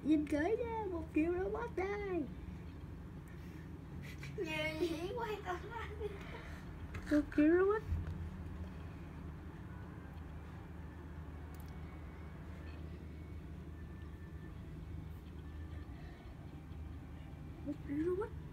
Nhìn kỹ nha, 1 triệu đôi mắt đây. Nhiều gì quay tao ra. 1 triệu đôi mắt. Một triệu đôi mắt.